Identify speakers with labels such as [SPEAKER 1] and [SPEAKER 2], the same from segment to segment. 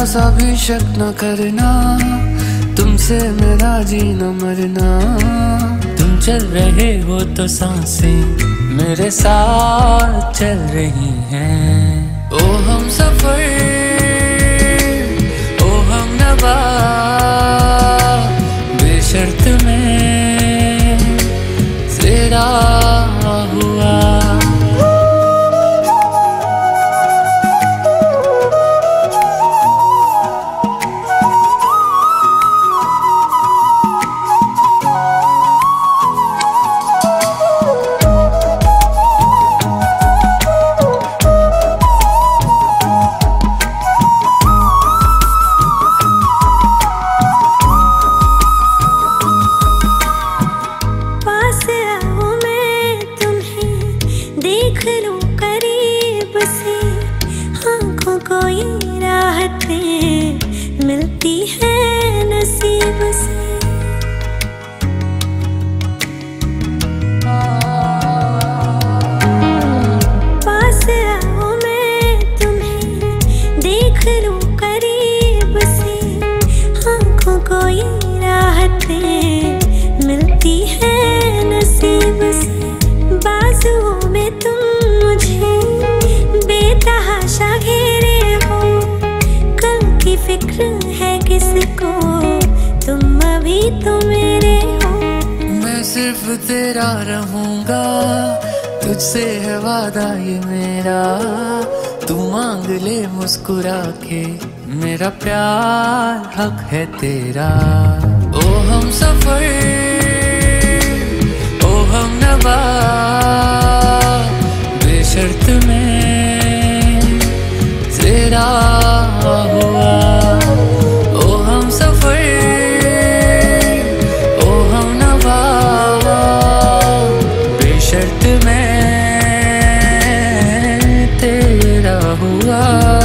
[SPEAKER 1] सा भी शक न करना, तुमसे मेरा जीना मरना।
[SPEAKER 2] तुम चल रहे हो तो सांसें मेरे साथ चल रही हैं।
[SPEAKER 1] ओ हम सफर, ओ हम नवा,
[SPEAKER 2] बेशर्त में तेरा हुआ।
[SPEAKER 3] कोई राहतें मिलती है नसीब से। पास आओ मैं तुम्हें देख लूं करीब से, आँखों को ये राहतें मिलती है नसीब से। बाजुओं में तुम मुझे बेतहाशा घेरे, फिक्र है किसको, तुम अभी तो मेरे हो।
[SPEAKER 1] मैं सिर्फ तेरा रहूंगा, तुझसे है वादा ये मेरा। तू मांग ले मुस्कुरा के, मेरा प्यार हक है तेरा। ओ हम सफर, ओ हम नवा, बेशर्त में तेरा हुआ। ओ हम सफर, ओ हम नवा, बेशर्त में तेरा हुआ।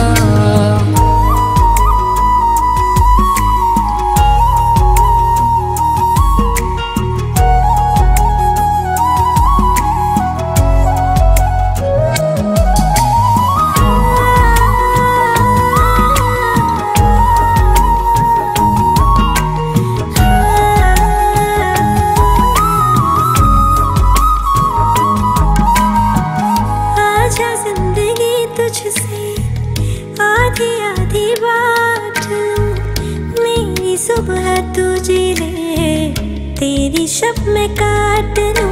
[SPEAKER 3] आधी आधी बात मेरी सुबह तू जी ले, तेरी शब मैं काट लूं।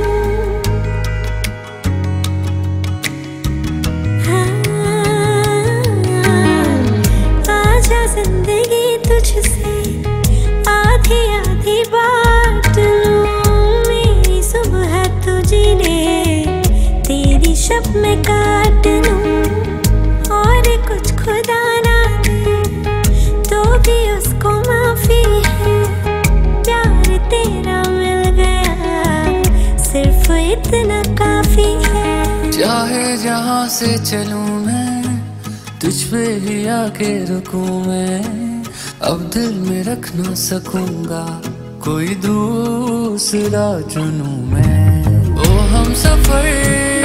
[SPEAKER 3] आजा जिंदगी तुझसे आधी आधी बात लूं, मेरी सुबह तू जी ले, तेरी शब मैं काट लूं। कुछ खुदा ना दे तो भी उसको माफी है, प्यार तेरा मिल गया सिर्फ इतना काफी है।
[SPEAKER 1] चाहे जहाँ से चलूं मैं, तुझ पे ही आके रुकूं मैं। अब दिल में रख ना सकूंगा, कोई दूसरा चुनूं मैं। ओ हम सफर,